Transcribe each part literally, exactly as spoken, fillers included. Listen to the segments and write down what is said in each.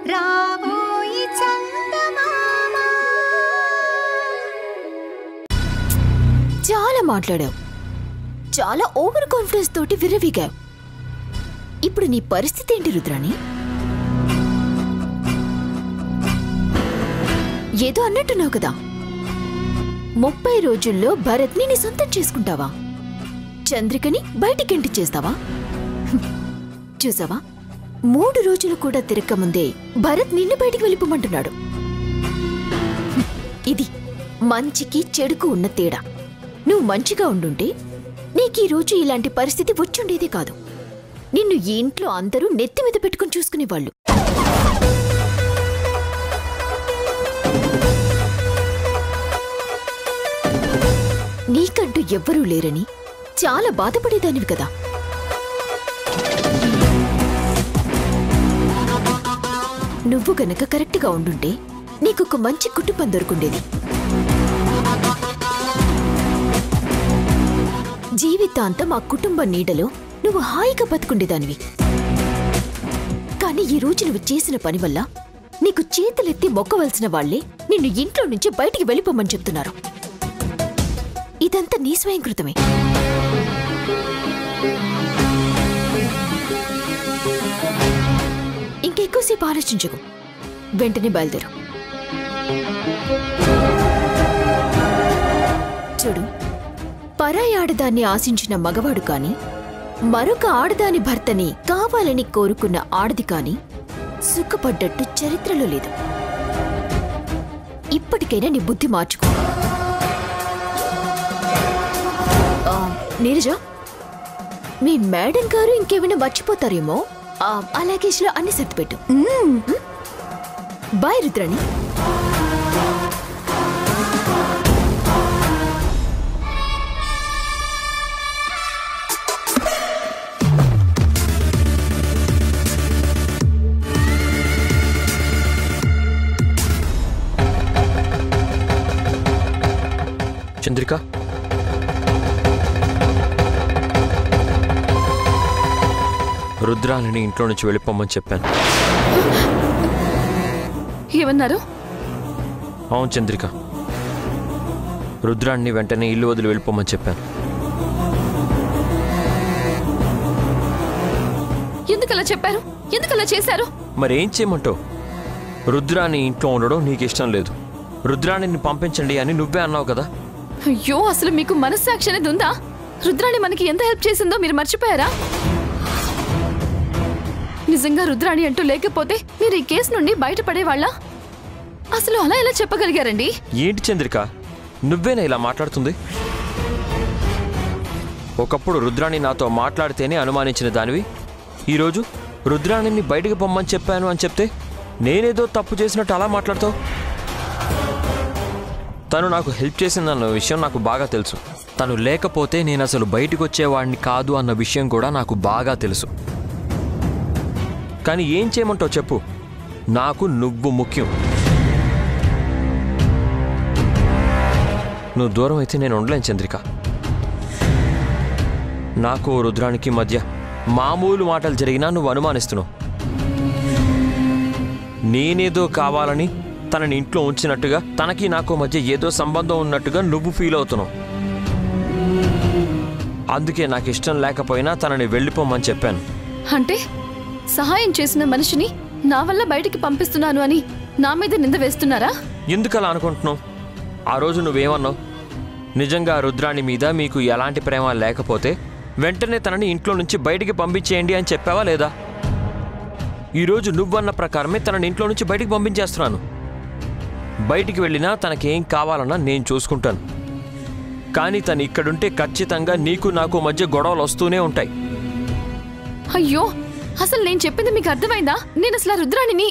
రాబోయి చందమామ. చాలా మాట్లాడావు, చాలా ఓవర్ కాన్ఫిడెన్స్ తోటి విర్రవీగావు. ఇప్పుడు నీ పరిస్థితి ఏంటి రుద్రాణి? ఏదో అన్నట్టున్నావు కదా, ముప్పై రోజుల్లో భరత్ని నీ సొంతం చేసుకుంటావా? చంద్రికని బయటికెంటి చేస్తావా? చూసావా, మూడు రోజులు కూడా తిరక్కముందే భరత్ నిన్ను బయటికి వెళ్ళిపోమంటున్నాడు. ఇది మంచికి చెడుకు ఉన్న తేడా. నువ్వు మంచిగా ఉండుంటే నీకీరోజు ఇలాంటి పరిస్థితి వచ్చుండేదే కాదు. నిన్ను ఈ ఇంట్లో అందరూ నెత్తి మీద పెట్టుకుని చూసుకునేవాళ్ళు. నీకంటూ ఎవ్వరూ లేరని చాలా బాధపడేదానివి కదా. నువ్వు గనక కరెక్ట్గా ఉండుంటే నీకొక మంచి కుటుంబం దొరుకుండేది. జీవితాంతం ఆ కుటుంబ నీడలో నువ్వు హాయిగా బతుకుండేదానివి. కానీ ఈ రోజు నువ్వు చేసిన పని వల్ల నీకు చేతులెత్తి మొక్కవలసిన వాళ్లే నిన్ను ఇంట్లో నుంచి బయటికి వెళ్ళిపోమని చెప్తున్నారు. ఇదంతా నీ స్వయంకృతమే. ఇంకెక్కువసేపు ఆలోచించకు, వెంటనే బయలుదేరు. చూడు, పరాయి ఆడదాన్ని ఆశించిన మగవాడు కాని, మరొక ఆడదాని భర్తని కావాలని కోరుకున్న ఆడది కాని సుఖపడ్డట్టు చరిత్రలో లేదు. ఇప్పటికైనా నీ బుద్ధి మార్చుకో. నీరజ, మీ మేడం గారు ఇంకేమైనా మర్చిపోతారేమో, ఆ లగేజ్ లో అన్ని సర్దిపెట్టు. బాయ్ రుద్రాణి. చంద్రిక, రుద్రాణిని ఇంట్లో నుంచి వెళ్ళిపోమని చెప్పాను. ఏమన్నారు? అవును చంద్రిక, రుద్రాణిని వెంటనే ఇల్లు వదిలి వెళ్ళిపోమని చెప్పాను. ఎందుకలా చెప్పారు? ఎందుకలా చేశారు? మరేం చేయమంటావు? రుద్రాణి ఇంట్లో ఉండడం నీకు ఇష్టం లేదు. రుద్రాణిని పంపించండి అని నువ్వే అన్నావు కదా. అయ్యో, అసలు మీకు మనస్సాక్షి అనేది ఉందా? రుద్రాణి మనకి ఎంత హెల్ప్ చేసిందో మీరు మర్చిపోయారా? నిజంగా రుద్రాణి అంటూ లేకపోతే మీరు ఈ కేసు నుండి బయటపడేవాళ్ళ? అసలు అలా ఎలా చెప్పగలిగారండి? ఏంటి చంద్రిక, నువ్వేనా ఇలా మాట్లాడుతుంది? ఒకప్పుడు రుద్రాణి నాతో మాట్లాడితేనే అనుమానించిన దానివి, ఈరోజు రుద్రాణిని బయటకు పొమ్మని చెప్పాను అని చెప్తే నేనేదో తప్పు చేసినట్టు అలా మాట్లాడతావు. తను నాకు హెల్ప్ చేసిందన్న విషయం నాకు బాగా తెలుసు. తను లేకపోతే నేను అసలు బయటకు వచ్చేవాడిని కాదు అన్న విషయం కూడా నాకు బాగా తెలుసు. కానీ ఏం చేయమంటావు చెప్పు? నాకు నువ్వు ముఖ్యం. నువ్వు దూరం అయితే నేను ఉండలేను చంద్రిక. నాకు రుద్రానికి మధ్య మామూలు మాటలు జరిగినా నువ్వు అనుమానిస్తున్నావు. నేనేదో కావాలని తనని ఇంట్లో ఉంచినట్టుగా, తనకి నాకు మధ్య ఏదో సంబంధం ఉన్నట్టుగా నువ్వు ఫీల్ అవుతున్నావు. అందుకే నాకు ఇష్టం లేకపోయినా తనని వెళ్ళిపోమని చెప్పాను. అంటే సహాయం చేసిన మనిషిని నా వల్ల బయటికి పంపిస్తున్నాను అని నా మీద నింద వేస్తున్నారా? ఎందుకలా అనుకుంటున్నావు? ఆ రోజు నువ్వేమన్నావు? నిజంగా రుద్రాణి మీద మీకు ఎలాంటి ప్రేమ లేకపోతే వెంటనే తనని ఇంట్లో నుంచి బయటికి పంపించేయండి అని చెప్పావా లేదా? ఈరోజు నువ్వన్న ప్రకారమే తనని ఇంట్లో నుంచి బయటికి పంపించేస్తున్నాను. బయటికి వెళ్ళినా తనకేం కావాలన్నా నేను చూసుకుంటాను. కానీ తను ఇక్కడుంటే ఖచ్చితంగా నీకు నాకు మధ్య గొడవలు వస్తూనే ఉంటాయి. అయ్యో, అసలు నేను చెప్పింది మీకు అర్థమైందా? నేను అసలు రుద్రాణిని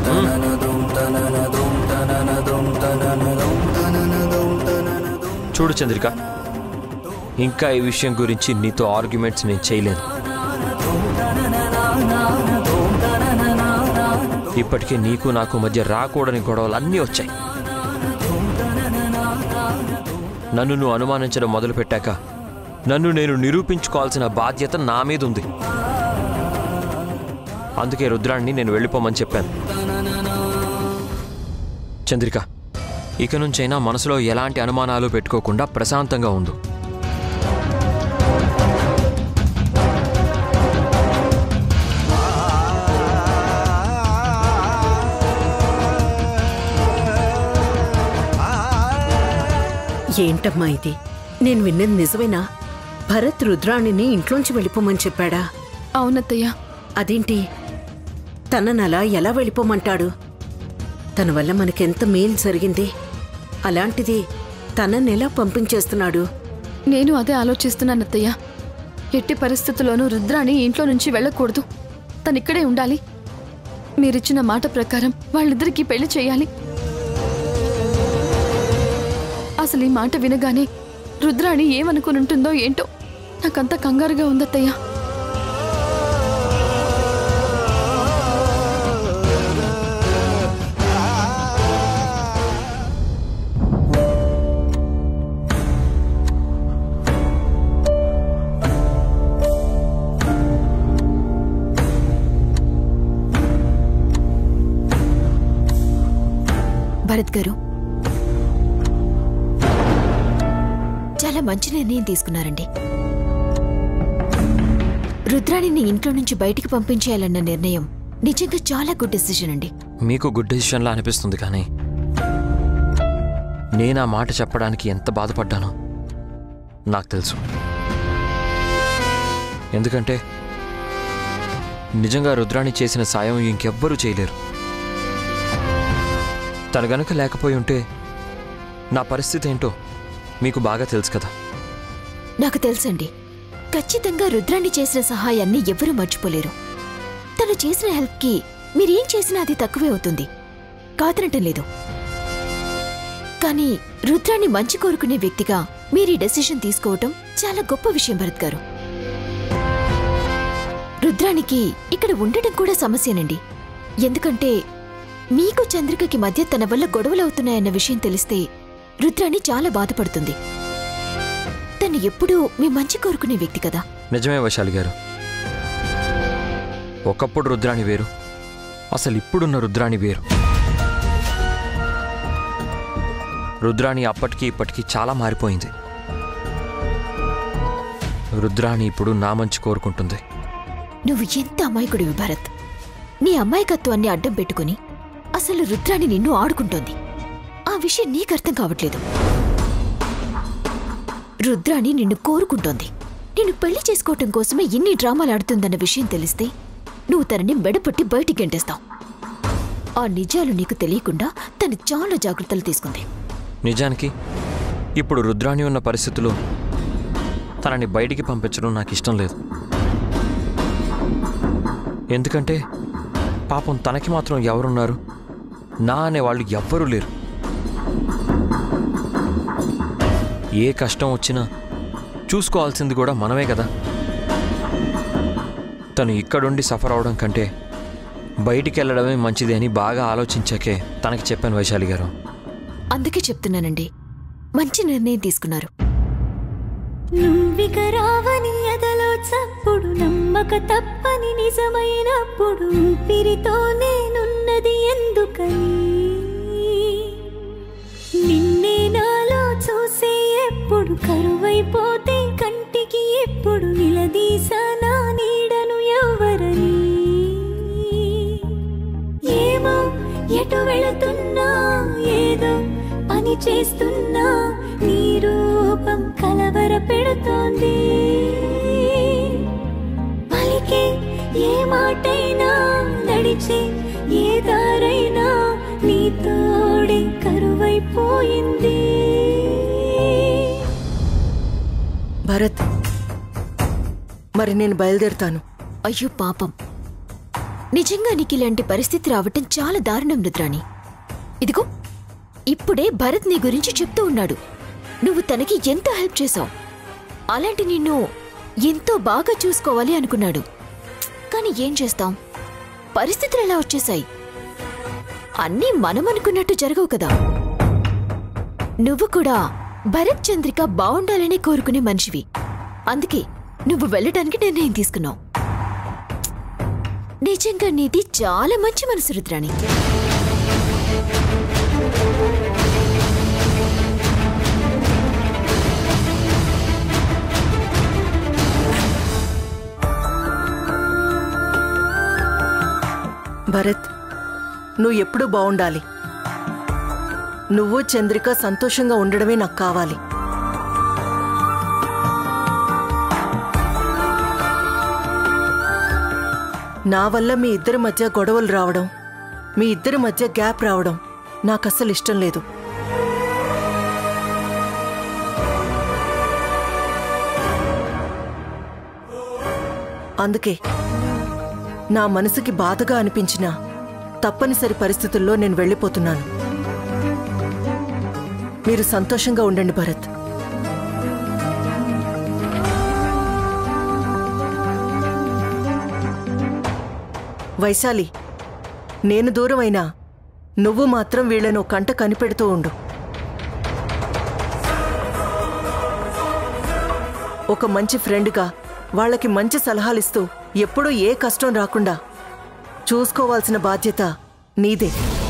చూడు చంద్రిక, ఇంకా ఈ విషయం గురించి నీతో ఆర్గ్యుమెంట్స్ నేను చేయలేను. ఇప్పటికే నీకు నాకు మధ్య రాకూడని గొడవలు అన్నీ వచ్చాయి. నన్ను నువ్వు అనుమానించడం మొదలుపెట్టాక నన్ను నేను నిరూపించుకోవాల్సిన బాధ్యత నా మీద ఉంది. అందుకే రుద్రాణిని నేను వెళ్ళిపోమని చెప్పాను. చంద్రిక, ఇక నుంచైనా మనసులో ఎలాంటి అనుమానాలు పెట్టుకోకుండా ప్రశాంతంగా ఉండు. ఏంటమ్మా ఇది? నేను విన్నది నిజమేనా? భరత్ రుద్రాణిని ఇంట్లోంచి వెళ్ళిపోమని చెప్పాడా? అవునత్తయ్య. అదేంటి, తననలా ఎలా వెళ్ళిపోమంటాడు? తన వల్ల మనకెంత మేలు జరిగింది, అలాంటిది తననెలా పంపించేస్తున్నాడు? నేను అదే ఆలోచిస్తున్నాను అత్తయ్య. ఎట్టి పరిస్థితుల్లోనూ రుద్రాణి ఇంట్లో నుంచి వెళ్ళకూడదు. తనిక్కడే ఉండాలి. మీరిచ్చిన మాట ప్రకారం వాళ్ళిద్దరికీ పెళ్లి చేయాలి. అసలు ఈ మాట వినగానే రుద్రాణి ఏమనుకునుంటుందో ఏంటో నాకంత కంగారుగా ఉందత్తయ్య. భరత్ గారు, చాలా మంచి నిర్ణయం తీసుకున్నారండి. రుద్రాణిని ఇంట్లో నుంచి బయటికి పంపించేయాలన్న నిర్ణయం నిజంగా చాలా గుడ్ డెసిషన్ అండి. మీకు గుడ్ డెసిషన్లా అనిపిస్తుంది, కానీ నేను ఆ మాట చెప్పడానికి ఎంత బాధపడ్డానో నాకు తెలుసు. ఎందుకంటే నిజంగా రుద్రాణి చేసిన సాయం ఇంకెవ్వరూ చేయలేరు. తను గనుక లేకపోయి ఉంటే నా పరిస్థితి ఏంటో మీకు బాగా తెలుసు కదా. నాకు తెలుసండి. ఖచ్చితంగా రుద్రాణి చేసిన సహాయాన్ని ఎవ్వరూ మర్చిపోలేరు. తను చేసిన హెల్ప్కి మీరేం చేసినా అది తక్కువే అవుతుంది, కాదనటం లేదు. కానీ రుద్రాణి మంచి కోరుకునే వ్యక్తిగా మీరీ డెసిషన్ తీసుకోవటం చాలా గొప్ప విషయం భరత్ గారు. రుద్రాణికి ఇక్కడ ఉండటం కూడా సమస్యనండి. ఎందుకంటే మీకు చంద్రికకి మధ్య తన వల్ల గొడవలవుతున్నాయన్న విషయం తెలిస్తే రుద్రాణి చాలా బాధపడుతుంది. తను ఎప్పుడూ మీ మంచి కోరుకునే వ్యక్తి కదా. నిజమే వైశాలి గారు. ఒకప్పుడు రుద్రాణి వేరు, అసలు ఇప్పుడున్న రుద్రాణి వేరు. రుద్రాణి అప్పటికి ఇప్పటికీ చాలా మారిపోయింది. రుద్రాణి ఇప్పుడు నా మంచి కోరుకుంటుంది. నువ్వు ఎంత అమాయకుడివి భరత్. నీ అమాయకత్వాన్ని అడ్డం పెట్టుకుని అసలు రుద్రాణి నిన్ను ఆడుకుంటోంది. ఆ విషయం నీకు అర్థం కావట్లేదు. రుద్రాణి నిన్ను కోరుకుంటోంది. నిన్ను పెళ్లి చేసుకోవటం కోసమే ఇన్ని డ్రామాలు ఆడుతుందన్న విషయం తెలిస్తే నువ్వు తనని మెడపట్టి బయటికి గెంటేస్తావు. ఆ నిజాలు నీకు తెలియకుండా తను చాలా జాగ్రత్తలు తీసుకుంది. నిజానికి ఇప్పుడు రుద్రాణి ఉన్న పరిస్థితుల్లో తనని బయటికి పంపించడం నాకు ఇష్టం లేదు. ఎందుకంటే పాపం తనకి మాత్రం ఎవరున్నారు? నా అనేవాళ్ళు ఎవ్వరూ లేరు. ఏ కష్టం వచ్చినా చూసుకోవాల్సింది కూడా మనమే కదా. తను ఇక్కడుండి సఫర్ అవడం కంటే బయటికి వెళ్ళడమే మంచిది అని బాగా ఆలోచించాకే తనకి చెప్పాను వైశాలి గారు. అందుకే చెప్తున్నానండి, మంచి నిర్ణయం తీసుకున్నారు. నువ్విక రావని ఎదలో చప్పుడు, నమ్మక తప్పని నిజమైనప్పుడు, ఊపిరితో నేనున్నది ఎందుకని, నిన్నే నాలో చూసే ఎప్పుడు, కరువైపోతే కంటికి ఎప్పుడు, నిలదీసానా నీడను ఎవరని, ఏమో ఎటు వెళుతున్నా, ఏదో పని చేస్తున్నా, నీ రూపం కలవర పెడుతోంది. పలికే ఏ మాటైనా, నడిచే ఏ దారైనా, నీ తోడే కరువైపోయింది. భరత్, మరి నేను బయలుదేరుతాను. అయ్యో పాపం, నిజంగా నీకు ఇలాంటి పరిస్థితి రావటం చాలా దారుణం రుద్రాణి. ఇదిగో ఇప్పుడే భరత్ నీ గురించి చెప్తూ ఉన్నాడు. నువ్వు తనకి ఎంత హెల్ప్ చేశావు. అలాంటి నిన్ను ఎంతో బాగా చూసుకోవాలి అనుకున్నాడు. కానీ ఏం చేస్తాం, పరిస్థితులు ఎలా వచ్చేశాయి. అన్నీ మనం అనుకున్నట్టు జరగవు కదా. నువ్వు కూడా భరత్ చంద్రిక బావుండాలనే కోరుకునే మనిషివి. అందుకే నువ్వు వెళ్ళడానికి నిర్ణయం తీసుకున్నావు. నిజంగా నీది చాలా మంచి మనసు రుద్రాణి. భరత్, నువ్వు ఎప్పుడూ బావుండాలి. నువ్వు చంద్రిక సంతోషంగా ఉండడమే నాకు కావాలి. నా వల్ల మీ ఇద్దరి మధ్య గొడవలు రావడం, మీ ఇద్దరి మధ్య గ్యాప్ రావడం నాకు అస్సలు ఇష్టం లేదు. అందుకే నా మనసుకి బాధగా అనిపించిన తప్పనిసరి పరిస్థితుల్లో నేను వెళ్ళిపోతున్నాను. మీరు సంతోషంగా ఉండండి భరత్. వైశాలి, నేను దూరమైనా నువ్వు మాత్రం వీళ్లను కంట కనిపెడుతూ ఉండు. ఒక మంచి ఫ్రెండ్గా వాళ్ళకి మంచి సలహాలిస్తూ ఎప్పుడూ ఏ కష్టం రాకుండా చూసుకోవాల్సిన బాధ్యత నీదే.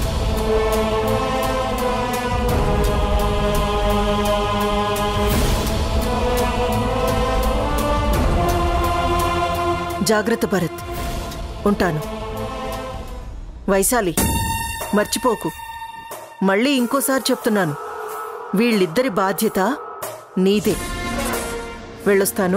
జాగ్రత్త భరత్, ఉంటాను. వైశాలి, మర్చిపోకు, మళ్ళీ ఇంకోసారి చెప్తున్నాను, వీళ్ళిద్దరి బాధ్యత నీదే. వెళ్ళొస్తాను.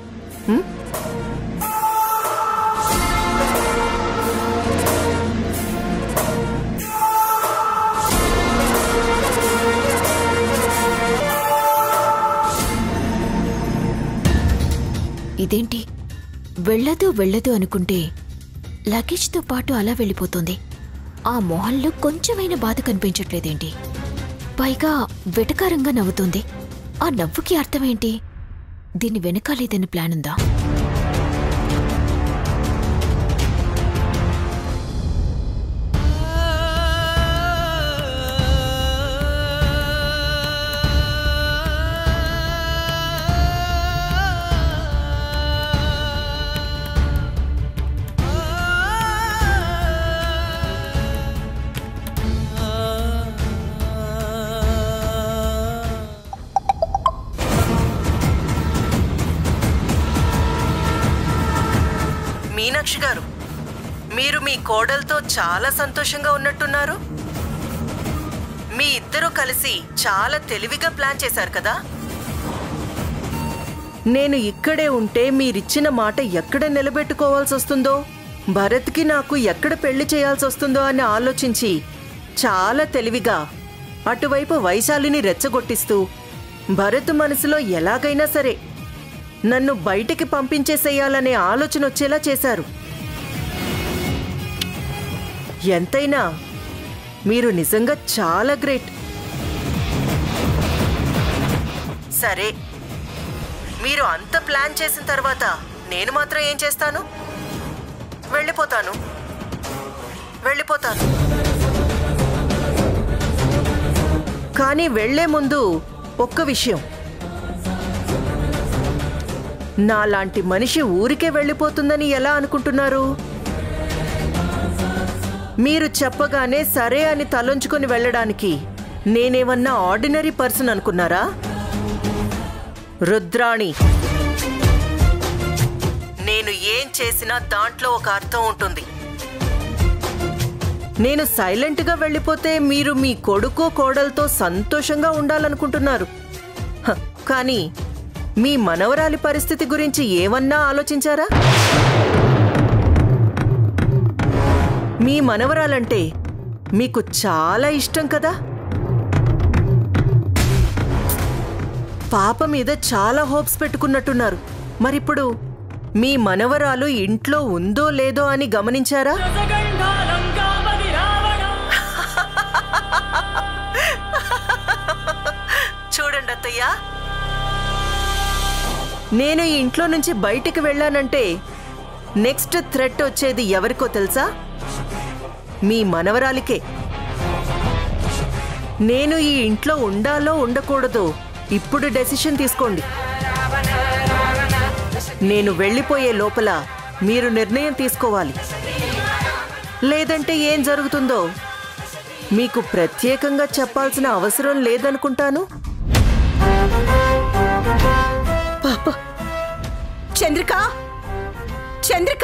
ఇదేంటి, వెళ్ళదు వెళ్ళదు అనుకుంటే లగేజ్తో పాటు అలా వెళ్ళిపోతుంది. ఆ మొహంలో కొంచెమైనా బాధ కనిపించట్లేదేంటి? పైగా వెటకారంగా నవ్వుతుంది. ఆ నవ్వుకి అర్థమేంటి? దీన్ని వెనకాలేదని ప్లాన్ ఉందా? మీనాక్షి గారు, మీరు మీ కోడలతో చాలా సంతోషంగా ఉన్నట్టున్నారు. మీ ఇద్దరూ కలిసి చాలా తెలివిగా ప్లాన్ చేశారు కదా. నేను ఇక్కడే ఉంటే మీరిచ్చిన మాట ఎక్కడ నిలబెట్టుకోవాల్సి వస్తుందో, భరత్కి నాకు ఎక్కడ పెళ్లి చేయాల్సి వస్తుందో అని ఆలోచించి చాలా తెలివిగా అటువైపు వైశాలిని రెచ్చగొట్టిస్తూ భరత్ మనసులో ఎలాగైనా సరే నన్ను బయటికి పంపించేసేయాలనే ఆలోచన వచ్చేలా చేశారు. ఎంతైనా మీరు నిజంగా చాలా గ్రేట్. సరే, మీరు అంత ప్లాన్ చేసిన తర్వాత నేను మాత్రం ఏం చేస్తాను? వెళ్ళిపోతాను వెళ్ళిపోతాను కానీ వెళ్లే ముందు ఒక్క విషయం. నాలాంటి మనిషి ఊరికే వెళ్ళిపోతుందని ఎలా అనుకుంటున్నారు? మీరు చెప్పగానే సరే అని తలొంచుకొని వెళ్ళడానికి నేనేమన్నా ఆర్డినరీ పర్సన్ అనుకున్నారా? రుద్రాణి, నేను ఏం చేసినా దాంట్లో ఒక అర్థం ఉంటుంది. నేను సైలెంట్గా వెళ్ళిపోతే మీరు మీ కొడుకు కోడలతో సంతోషంగా ఉండాలనుకుంటున్నారు. కానీ మీ మనవరాలి పరిస్థితి గురించి ఏమన్నా ఆలోచించారా? మీ మనవరాలంటే మీకు చాలా ఇష్టం కదా. పాప మీద చాలా హోప్స్ పెట్టుకున్నట్టున్నారు. మరిప్పుడు మీ మనవరాలు ఇంట్లో ఉందో లేదో అని గమనించారా? చూడండి అత్తయ్య, నేను ఈ ఇంట్లో నుంచి బయటికి వెళ్ళానంటే నెక్స్ట్ థ్రెట్ వచ్చేది ఎవరికో తెలుసా? మీ మనవరాలికే. నేను ఈ ఇంట్లో ఉండాలో ఉండకూడదో ఇప్పుడు డెసిషన్ తీసుకోండి. నేను వెళ్ళిపోయే లోపల మీరు నిర్ణయం తీసుకోవాలి. లేదంటే ఏం జరుగుతుందో మీకు ప్రత్యేకంగా చెప్పాల్సిన అవసరం లేదనుకుంటాను. పాప చంద్రిక, చంద్రిక,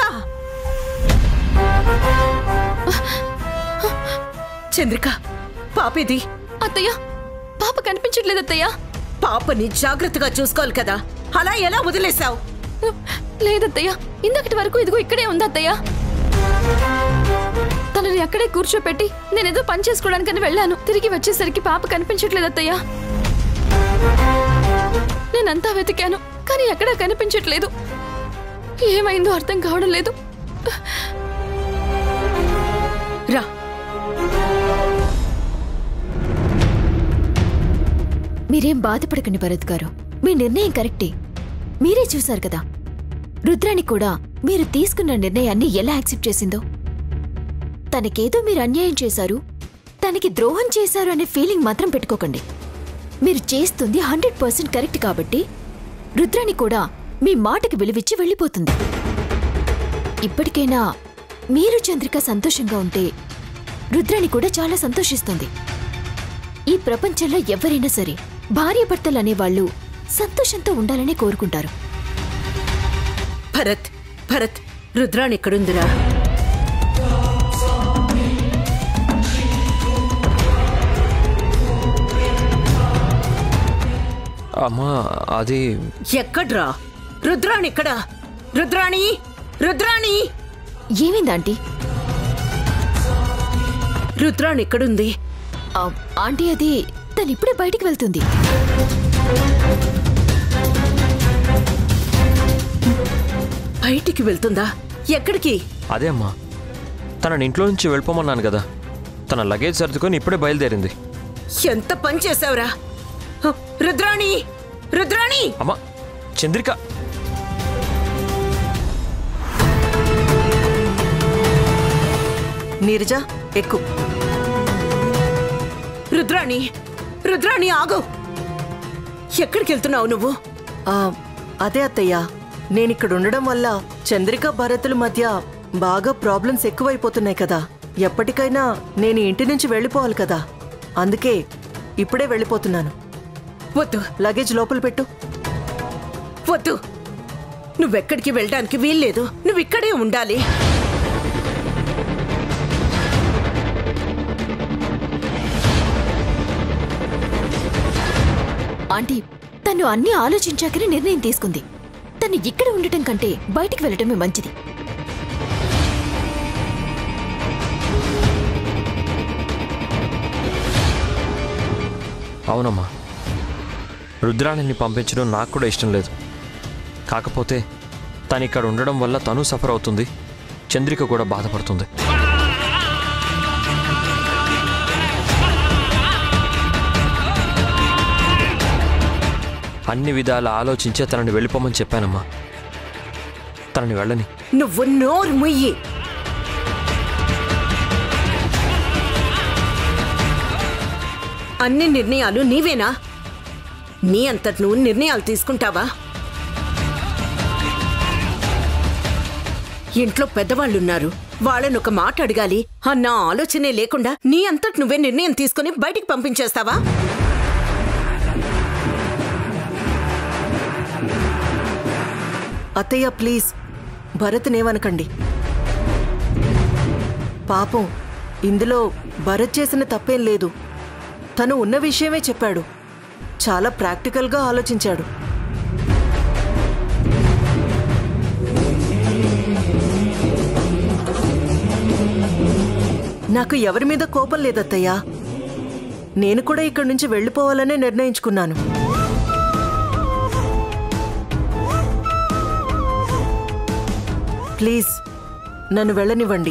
చంద్రిక, పాపేది? అత్తయ్య, పాప కనిపించట్లేదు అత్తయ్య. పాపని జాగ్రత్తగా చూసుకోవాలి కదా, అలా ఎలా వదిలేశావు? లేదత్తయ్య, ఇందకటి వరకు ఇదిగో ఇక్కడే ఉంది అత్తయ్య. తనని అక్కడే కూర్చోపెట్టి నేనేదో పని చేసుకోవడానికని వెళ్ళాను. తిరిగి వచ్చేసరికి పాప కనిపించట్లేదు అత్తయ్య. నేనంతా వెతికాను, కానీ ఎక్కడా కనిపించట్లేదు. ఏమైందో అర్థం కావడం లేదు. రా, మీరేం బాధపడకండి భరత్ గారు, మీ నిర్ణయం కరెక్టే. మీరే చూశారు కదా రుద్రాణి కూడా మీరు తీసుకున్న నిర్ణయాన్ని ఎలా యాక్సెప్ట్ చేసిందో. తనకేదో మీరు అన్యాయం చేశారు, తనకి ద్రోహం చేశారు అనే ఫీలింగ్ మాత్రం పెట్టుకోకండి. మీరు చేస్తుంది హండ్రెడ్ పర్సెంట్ కరెక్ట్ కాబట్టి రుద్రాణి కూడా మీ మాటకి విలువిచ్చి వెళ్ళిపోతుంది. ఇప్పటికైనా మీరు చంద్రిక సంతోషంగా ఉంటే రుద్రాణి కూడా చాలా సంతోషిస్తుంది. ఈ ప్రపంచంలో ఎవరైనా సరే భార్యాభర్తలు అనేవాళ్లు సంతోషంతో ఉండాలనే కోరుకుంటారు. భరత్, భరత్, రుద్రాణి ఎక్కడుందిరా? అమ్మా అది ఎక్కడ్రా? రుద్రాణి ఎక్కడా? రుద్రాణి, రుద్రాణి, ఏమైంది ఆంటీ? రుద్రాణి ఎక్కడుంది? ఆ, ఆంటీ అది తనిప్పుడే బయటికి వెళ్తుంది. బయటికి వెళ్తుందా? ఎక్కడికి? అదే అమ్మా, తనని ఇంట్లో నుంచి వెళ్ళిపోమన్నాను కదా, తన లగేజ్ సర్దుకొని ఇప్పుడే బయలుదేరింది. ఎంత పని చేసావురా? హ, రుద్రాణి, రుద్రాణి! అమ్మా చంద్రిక, నీరజ ఎక్కు. రుద్రాణి, రుద్రాణి ఆగు! ఎక్కడికి వెళ్తున్నావు నువ్వు? ఆ, అదే అత్తయ్య, నేనిక్కడ ఉండడం వల్ల చంద్రిక భరతుల మధ్య బాగా ప్రాబ్లమ్స్ ఎక్కువైపోతున్నాయి కదా. ఎప్పటికైనా నేను ఇంటి నుంచి వెళ్ళిపోవాలి కదా, అందుకే ఇప్పుడే వెళ్ళిపోతున్నాను. వద్దు, లగేజ్ లోపల పెట్టు. వద్దు, నువ్వెక్కడికి వెళ్ళడానికి వీల్లేదు. నువ్వు ఇక్కడే ఉండాలి. ఆంటీ తను అన్నీ ఆలోచించాకనే నిర్ణయం తీసుకుంది. తను ఇక్కడ ఉండటం కంటే బయటికి వెళ్ళటమే మంచిది. అవునమ్మా, రుద్రాణిని పంపించడం నాకు కూడా ఇష్టం లేదు. కాకపోతే తను ఇక్కడ ఉండడం వల్ల తను సఫర్ అవుతుంది, చంద్రిక కూడా బాధపడుతుంది. అన్ని విధాల ఆలోచించే తనని వెళ్ళిపోమని చెప్పానమ్మా. తనని వెళ్ళని. నువ్వు నోరు ముయ్యి. అన్ని నిర్ణయాలు నీవేనా? నీ అంతటి నువ్వు నిర్ణయాలు తీసుకుంటావా? ఇంట్లో పెద్దవాళ్ళున్నారు, వాళ్ళని ఒక మాట అడగాలి అన్న ఆలోచనే లేకుండా నీ అంతటి నువ్వే నిర్ణయం తీసుకుని బయటికి పంపించేస్తావా? అత్తయ్య ప్లీజ్, భరత్నేమనకండి. పాపం ఇందులో భరత్ చేసిన తప్పేం లేదు. తను ఉన్న విషయమే చెప్పాడు, చాలా ప్రాక్టికల్గా ఆలోచించాడు. నాకు ఎవరి మీద కోపం లేదత్తయ్యా, నేను కూడా ఇక్కడి నుంచి వెళ్ళిపోవాలనే నిర్ణయించుకున్నాను. ప్లీజ్ నన్ను వెళ్ళనివ్వండి.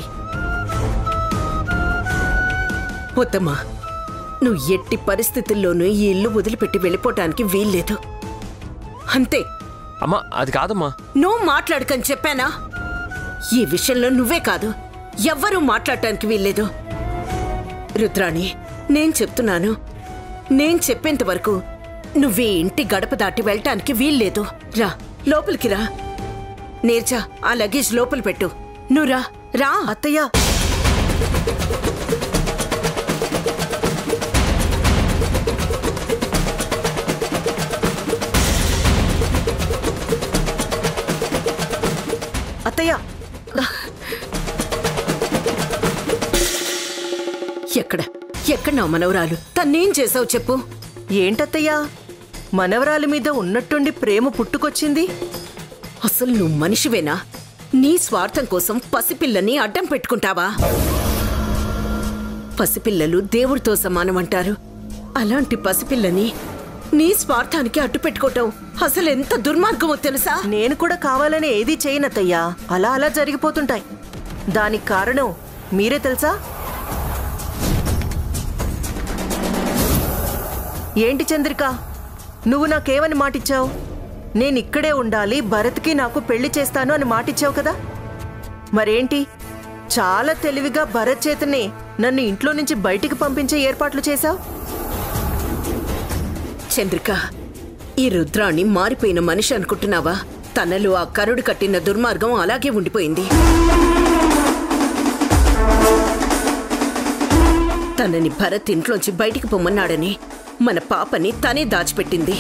వద్దమ్మా, నువ్వు ఎట్టి పరిస్థితుల్లోనూ ఈ ఇల్లు వదిలిపెట్టి వెళ్ళిపోవటానికి వీల్లేదు. అంతే. అమ్మా అది కాదమ్మా. నువ్వు మాట్లాడకని చెప్పానా? ఈ విషయంలో నువ్వే కాదు, ఎవ్వరూ మాట్లాడటానికి వీల్లేదు. రుద్రాణి, నేను చెప్తున్నాను, నేను చెప్పేంత వరకు నువ్వే ఇంటి గడప దాటి వెళ్ళటానికి వీల్లేదు. రా, లోపలికి రా. నేర్చా, ఆ లగేజ్ లోపల పెట్టు. నువ్వు రా, రా. అత్తయ్య ఎక్కడ ఎక్కడ నా మనవరాలు? తన్నేం చేసావు చెప్పు. ఏంటత్తయ్యా మనవరాలి మీద ఉన్నట్టుండి ప్రేమ పుట్టుకొచ్చింది? అసలు నువ్వు మనిషివేనా? నీ స్వార్థం కోసం పసిపిల్లని అడ్డం పెట్టుకుంటావా? పసిపిల్లలు దేవుడితో సమానం అంటారు. అలాంటి పసిపిల్లని నీ స్వార్థానికి అడ్డు పెట్టుకోవటం అసలు ఎంత దుర్మార్గమో తెలుసా? నేను కూడా కావాలని ఏది చేయనత్తయ్యా, అలా అలా జరిగిపోతుంటాయి. దానికి కారణం మీరే తెలుసా? ఏంటి చంద్రిక, నువ్వు నాకేమని మాటిచ్చావు? నేనిక్కడే ఉండాలి, భరత్కి నాకు పెళ్లి చేస్తాను అని మాటిచ్చావు కదా. మరేంటి, చాలా తెలివిగా భరత్ చేతనే నన్ను ఇంట్లో నుంచి బయటికి పంపించే ఏర్పాట్లు చేశావు. చంద్రిక, ఈ రుద్రాణి మారిపోయిన మనిషి అనుకుంటున్నావా? తనలో ఆ కరుడు కట్టిన దుర్మార్గం అలాగే ఉండిపోయింది. తనని భరత్ ఇంట్లోంచి బయటికి పొమ్మన్నాడని మన పాపని తనే దాచిపెట్టింది.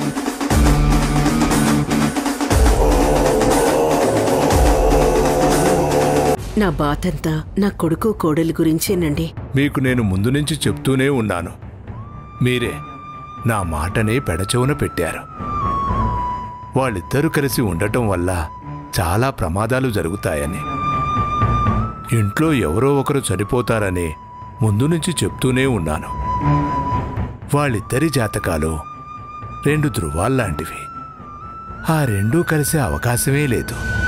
నా బాధంతా నా కొడుకు కోడలి గురించేనండి. మీకు నేను ముందు నుంచి చెప్తూనే ఉన్నాను. మీరే నా మాటనే పెడచెవున పెట్టారు. వాళ్ళిద్దరూ కలిసి ఉండటం వల్ల చాలా ప్రమాదాలు జరుగుతాయని, ఇంట్లో ఎవరో ఒకరు చనిపోతారని ముందు నుంచి చెప్తూనే ఉన్నాను. వాళ్ళిద్దరి జాతకాలు రెండు ధృవాల్లాంటివి. ఆ రెండూ కలిసే అవకాశమే లేదు.